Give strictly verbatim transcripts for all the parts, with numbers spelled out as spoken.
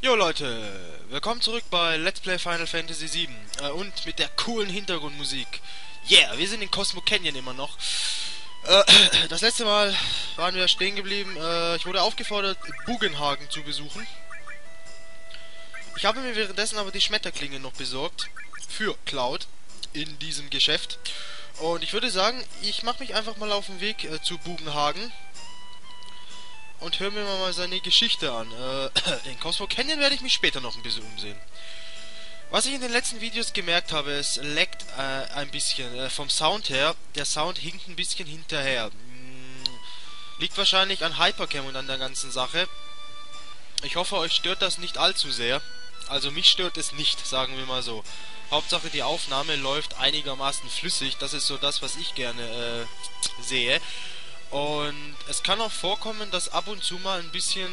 Jo Leute, willkommen zurück bei Let's Play Final Fantasy sieben äh, und mit der coolen Hintergrundmusik. Yeah, wir sind in Cosmo Canyon immer noch. Äh, das letzte Mal waren wir stehen geblieben. Äh, ich wurde aufgefordert, Bugenhagen zu besuchen. Ich habe mir währenddessen aber die Schmetterklinge noch besorgt für Cloud in diesem Geschäft. Und ich würde sagen, ich mache mich einfach mal auf den Weg äh, zu Bugenhagen. Und hören wir mal seine Geschichte an. Äh, in Cosmo Canyon werde ich mich später noch ein bisschen umsehen. Was ich in den letzten Videos gemerkt habe, es leckt äh, ein bisschen äh, vom Sound her. Der Sound hinkt ein bisschen hinterher. Hm, liegt wahrscheinlich an Hypercam und an der ganzen Sache. Ich hoffe, euch stört das nicht allzu sehr. Also mich stört es nicht, sagen wir mal so. Hauptsache die Aufnahme läuft einigermaßen flüssig. Das ist so das, was ich gerne äh, sehe. Und es kann auch vorkommen, dass ab und zu mal ein bisschen,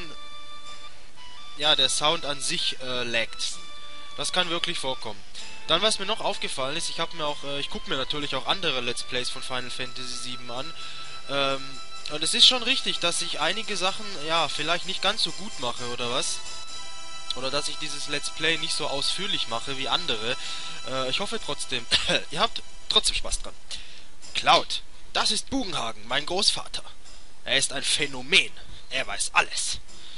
ja, der Sound an sich äh, laggt. Das kann wirklich vorkommen. Dann, was mir noch aufgefallen ist, ich habe mir auch, äh, ich gucke mir natürlich auch andere Let's Plays von Final Fantasy sieben an. Ähm, und es ist schon richtig, dass ich einige Sachen, ja, vielleicht nicht ganz so gut mache, oder was? Oder dass ich dieses Let's Play nicht so ausführlich mache wie andere. Äh, ich hoffe trotzdem, ihr habt trotzdem Spaß dran. Cloud. Das ist Bugenhagen, mein Großvater. Er ist ein Phänomen. Er weiß alles.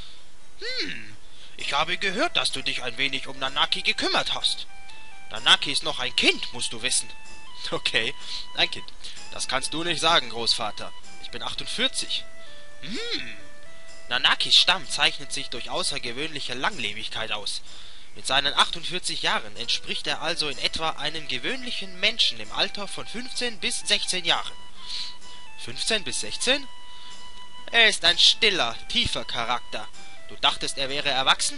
Hm, ich habe gehört, dass du dich ein wenig um Nanaki gekümmert hast. Nanaki ist noch ein Kind, musst du wissen. Okay, ein Kind. Das kannst du nicht sagen, Großvater. Ich bin achtundvierzig. Hm, Nanakis Stamm zeichnet sich durch außergewöhnliche Langlebigkeit aus. Mit seinen achtundvierzig Jahren entspricht er also in etwa einem gewöhnlichen Menschen im Alter von fünfzehn bis sechzehn Jahren. fünfzehn bis sechzehn? Er ist ein stiller, tiefer Charakter. Du dachtest, er wäre erwachsen?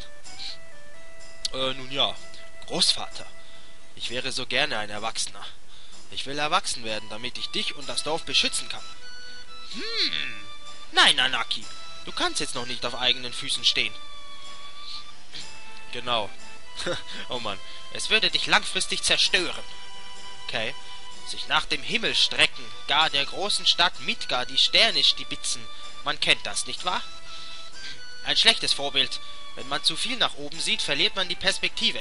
Äh, nun ja, Großvater. Ich wäre so gerne ein Erwachsener. Ich will erwachsen werden, damit ich dich und das Dorf beschützen kann. Hm, nein, Nanaki. Du kannst jetzt noch nicht auf eigenen Füßen stehen. Genau. Oh Mann, es würde dich langfristig zerstören. Okay. Sich nach dem Himmel strecken, gar der großen Stadt Midgar die Sterne stibitzen. Man kennt das, nicht wahr? Ein schlechtes Vorbild. Wenn man zu viel nach oben sieht, verliert man die Perspektive.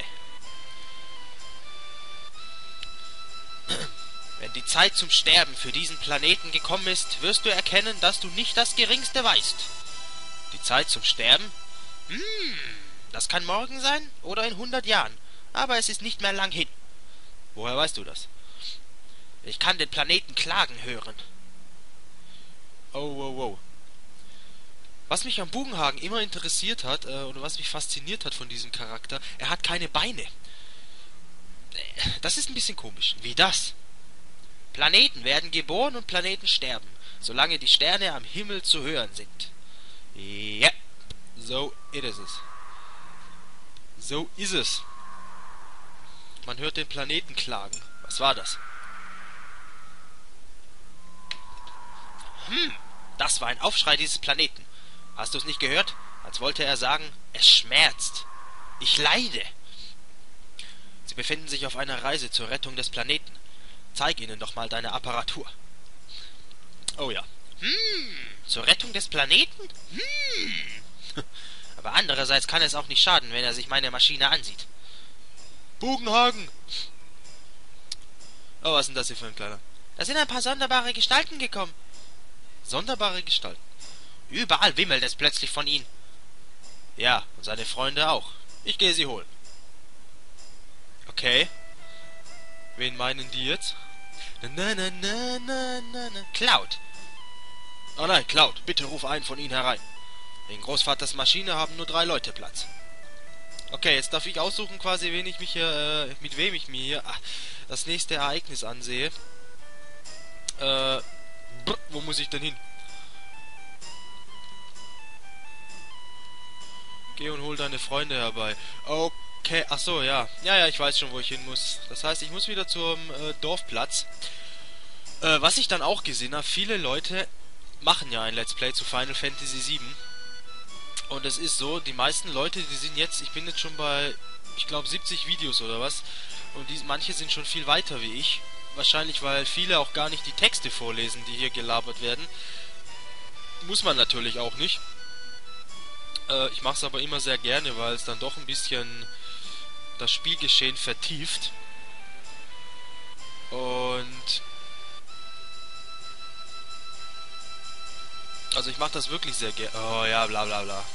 Wenn die Zeit zum Sterben für diesen Planeten gekommen ist, wirst du erkennen, dass du nicht das Geringste weißt. Die Zeit zum Sterben? Hm, das kann morgen sein oder in hundert Jahren, aber es ist nicht mehr lang hin. Woher weißt du das? Ich kann den Planeten klagen hören. Oh, wow, wow. Was mich am Bugenhagen immer interessiert hat, äh, oder was mich fasziniert hat von diesem Charakter, er hat keine Beine. Das ist ein bisschen komisch. Wie das? Planeten werden geboren und Planeten sterben, solange die Sterne am Himmel zu hören sind. Ja, so it is es. So ist es. Man hört den Planeten klagen. Was war das? Hm, das war ein Aufschrei dieses Planeten. Hast du es nicht gehört? Als wollte er sagen, es schmerzt. Ich leide. Sie befinden sich auf einer Reise zur Rettung des Planeten. Zeig ihnen doch mal deine Apparatur. Oh ja. Hm, zur Rettung des Planeten? Hm. Aber andererseits kann es auch nicht schaden, wenn er sich meine Maschine ansieht. Bugenhagen! Oh, was ist denn das hier für ein kleiner? Da sind ein paar sonderbare Gestalten gekommen. Sonderbare Gestalten. Überall wimmelt es plötzlich von ihnen. Ja, und seine Freunde auch. Ich gehe sie holen. Okay. Wen meinen die jetzt? Na, na, na, na, na, na, na. Cloud. Oh nein, Cloud, bitte ruf einen von ihnen herein. In Großvaters Maschine haben nur drei Leute Platz. Okay, jetzt darf ich aussuchen quasi, wen ich mich hier, äh, mit wem ich mir hier ach, das nächste Ereignis ansehe. Äh, brr, wo muss ich denn hin? Geh und hol deine Freunde herbei. Okay, ach so, ja. Ja, ja, ich weiß schon, wo ich hin muss. Das heißt, ich muss wieder zum äh, Dorfplatz. Äh, was ich dann auch gesehen habe, viele Leute machen ja ein Let's Play zu Final Fantasy sieben. Und es ist so, die meisten Leute, die sind jetzt, ich bin jetzt schon bei, ich glaube, siebzig Videos oder was. Und die, manche sind schon viel weiter wie ich. Wahrscheinlich, weil viele auch gar nicht die Texte vorlesen, die hier gelabert werden. Muss man natürlich auch nicht. Äh, ich mache es aber immer sehr gerne, weil es dann doch ein bisschen das Spielgeschehen vertieft. Und also ich mache das wirklich sehr gerne. Oh ja, bla bla bla.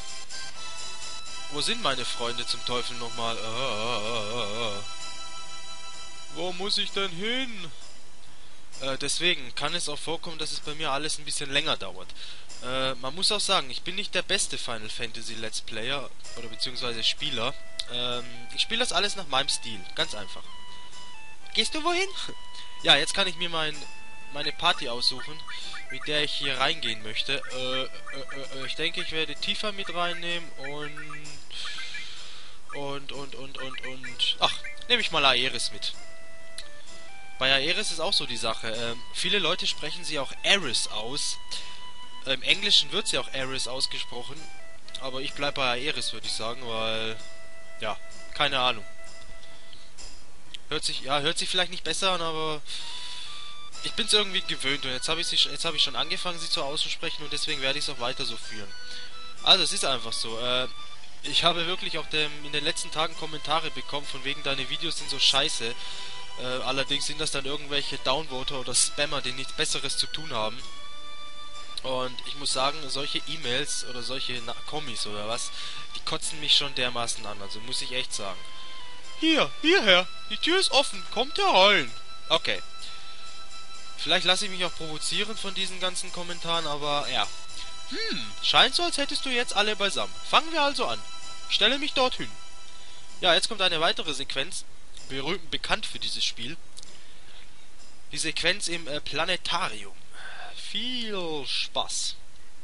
Wo sind meine Freunde zum Teufel nochmal? Oh, oh, oh, oh, oh. Wo muss ich denn hin? Äh, deswegen kann es auch vorkommen, dass es bei mir alles ein bisschen länger dauert. Äh, man muss auch sagen, ich bin nicht der beste Final Fantasy Let's Player oder beziehungsweise Spieler. Ähm, ich spiele das alles nach meinem Stil, ganz einfach. Gehst du wohin? Ja, jetzt kann ich mir mein, meine Party aussuchen, mit der ich hier reingehen möchte. Äh, äh, äh, ich denke, ich werde Tifa mit reinnehmen und... Und, und, und, und, und... Ach, nehme ich mal Aeris mit. Bei Aeris ist auch so die Sache. Ähm, viele Leute sprechen sie auch Aeris aus. Äh, Im Englischen wird sie auch Aeris ausgesprochen. Aber ich bleibe bei Aeris, würde ich sagen, weil... Ja, keine Ahnung. Hört sich, ja, hört sich vielleicht nicht besser an, aber... Ich bin es irgendwie gewöhnt und jetzt habe ich, sie, jetzt hab ich schon angefangen, sie zu auszusprechen und deswegen werde ich es auch weiter so führen. Also, es ist einfach so. Äh, ich habe wirklich auch dem, in den letzten Tagen Kommentare bekommen, von wegen deine Videos sind so scheiße. Äh, allerdings sind das dann irgendwelche Downvoter oder Spammer, die nichts Besseres zu tun haben. Und ich muss sagen, solche E-Mails oder solche Na Kommis oder was, die kotzen mich schon dermaßen an, also muss ich echt sagen. Hier, hierher, die Tür ist offen, kommt herein. Okay. Vielleicht lasse ich mich auch provozieren von diesen ganzen Kommentaren, aber ja. Hm, scheint so, als hättest du jetzt alle beisammen. Fangen wir also an. Ich stelle mich dorthin. Ja, jetzt kommt eine weitere Sequenz, berühmt bekannt für dieses Spiel. Die Sequenz im äh, Planetarium. Viel Spaß.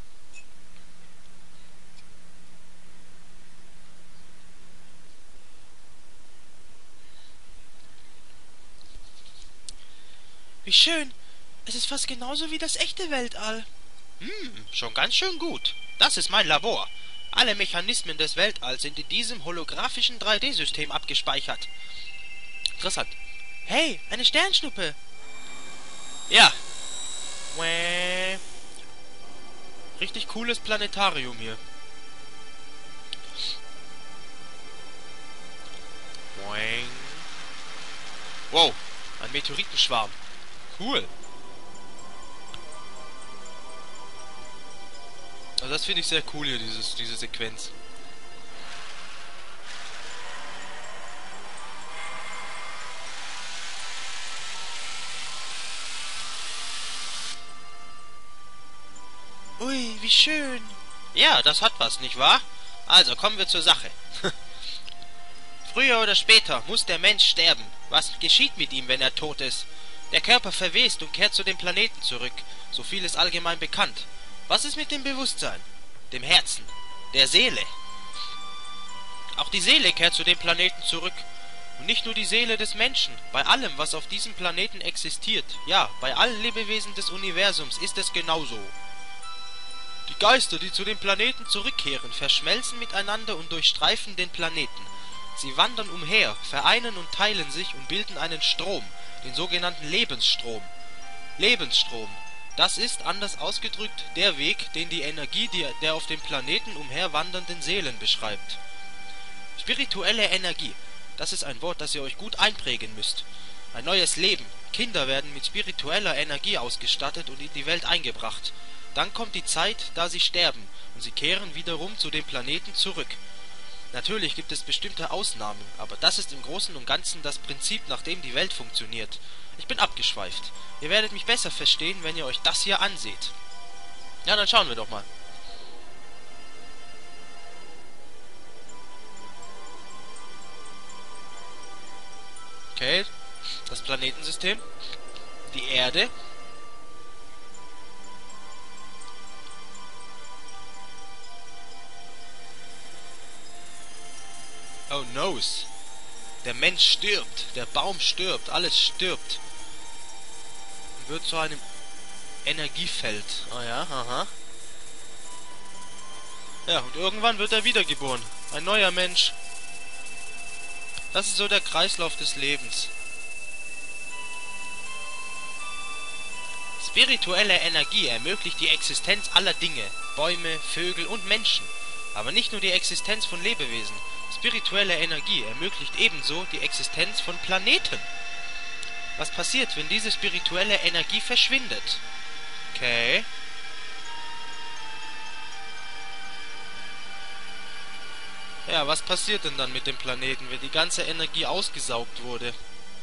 Wie schön. Es ist fast genauso wie das echte Weltall. Hm, schon ganz schön gut. Das ist mein Labor. Alle Mechanismen des Weltalls sind in diesem holographischen drei D System abgespeichert. Interessant. Hey, eine Sternschnuppe. Ja. Wäh. Richtig cooles Planetarium hier. Wäh. Wow, ein Meteoritenschwarm. Cool. Also das finde ich sehr cool hier, dieses, diese Sequenz. Ui, wie schön. Ja, das hat was, nicht wahr? Also, kommen wir zur Sache. Früher oder später muss der Mensch sterben. Was geschieht mit ihm, wenn er tot ist? Der Körper verwest und kehrt zu dem Planeten zurück. So viel ist allgemein bekannt. Was ist mit dem Bewusstsein? Dem Herzen? Der Seele? Auch die Seele kehrt zu dem Planeten zurück. Und nicht nur die Seele des Menschen. Bei allem, was auf diesem Planeten existiert, ja, bei allen Lebewesen des Universums ist es genauso. Die Geister, die zu dem Planeten zurückkehren, verschmelzen miteinander und durchstreifen den Planeten. Sie wandern umher, vereinen und teilen sich und bilden einen Strom, den sogenannten Lebensstrom. Lebensstrom. Das ist, anders ausgedrückt, der Weg, den die Energie der auf dem Planeten umherwandernden Seelen beschreibt. Spirituelle Energie. Das ist ein Wort, das ihr euch gut einprägen müsst. Ein neues Leben. Kinder werden mit spiritueller Energie ausgestattet und in die Welt eingebracht. Dann kommt die Zeit, da sie sterben, und sie kehren wiederum zu dem Planeten zurück. Natürlich gibt es bestimmte Ausnahmen, aber das ist im Großen und Ganzen das Prinzip, nach dem die Welt funktioniert. Ich bin abgeschweift. Ihr werdet mich besser verstehen, wenn ihr euch das hier anseht. Ja, dann schauen wir doch mal. Okay, das Planetensystem, die Erde. Oh noes. Der Mensch stirbt, der Baum stirbt, alles stirbt. Und wird zu einem Energiefeld. Ah ja, aha. Ja, und irgendwann wird er wiedergeboren. Ein neuer Mensch. Das ist so der Kreislauf des Lebens. Spirituelle Energie ermöglicht die Existenz aller Dinge, Bäume, Vögel und Menschen. Aber nicht nur die Existenz von Lebewesen. Spirituelle Energie ermöglicht ebenso die Existenz von Planeten. Was passiert, wenn diese spirituelle Energie verschwindet? Okay. Ja, was passiert denn dann mit dem Planeten, wenn die ganze Energie ausgesaugt wurde?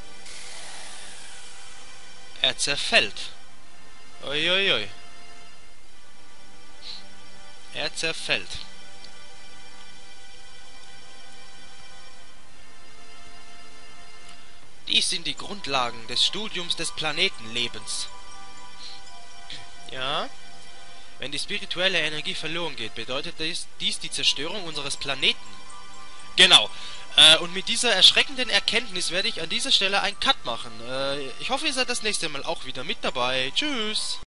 Er zerfällt. Uiuiui. Er zerfällt. Dies sind die Grundlagen des Studiums des Planetenlebens. Ja? Wenn die spirituelle Energie verloren geht, bedeutet dies, dies die Zerstörung unseres Planeten. Genau. Äh, und mit dieser erschreckenden Erkenntnis werde ich an dieser Stelle einen Cut machen. Äh, ich hoffe, ihr seid das nächste Mal auch wieder mit dabei. Tschüss.